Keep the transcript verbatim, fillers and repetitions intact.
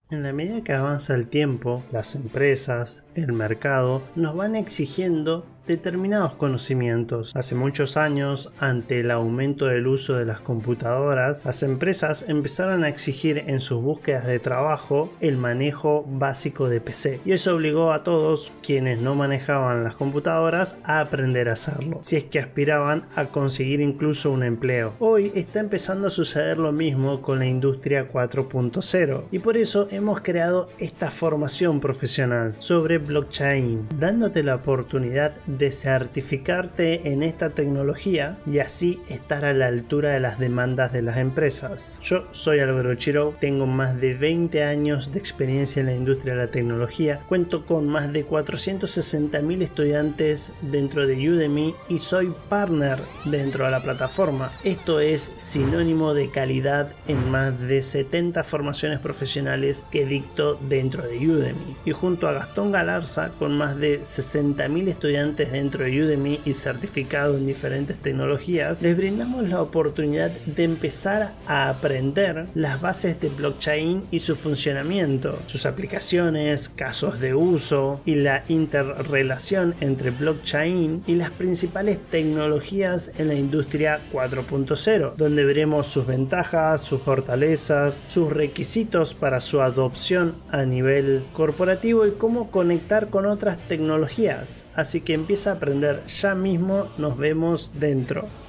En la medida que avanza el tiempo, las empresas, el mercado, nos van exigiendo determinados conocimientos. Hace muchos años, ante el aumento del uso de las computadoras, las empresas empezaron a exigir en sus búsquedas de trabajo el manejo básico de P C, y eso obligó a todos quienes no manejaban las computadoras a aprender a hacerlo, si es que aspiraban a conseguir incluso un empleo. Hoy está empezando a suceder lo mismo con la industria cuatro punto cero, y por eso hemos creado esta formación profesional sobre blockchain, dándote la oportunidad de certificarte en esta tecnología y así estar a la altura de las demandas de las empresas. Yo soy Álvaro Chiro, tengo más de veinte años de experiencia en la industria de la tecnología, cuento con más de cuatrocientos sesenta mil estudiantes dentro de Udemy y soy partner dentro de la plataforma. Esto es sinónimo de calidad en más de setenta formaciones profesionales que dicto dentro de Udemy, y junto a Gastón Galarza, con más de sesenta mil estudiantes dentro de Udemy y certificado en diferentes tecnologías, les brindamos la oportunidad de empezar a aprender las bases de blockchain y su funcionamiento, sus aplicaciones, casos de uso y la interrelación entre blockchain y las principales tecnologías en la industria cuatro punto cero, donde veremos sus ventajas, sus fortalezas, sus requisitos para su adopción a nivel corporativo y cómo conectar con otras tecnologías. Así que empieza a aprender ya mismo, nos vemos dentro.